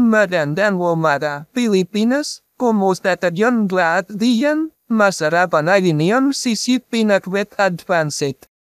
Magandang umaga, Pilipinas. Kumusta tayong lahat diyan? Masarap ang niyon sisipin at wet advanced.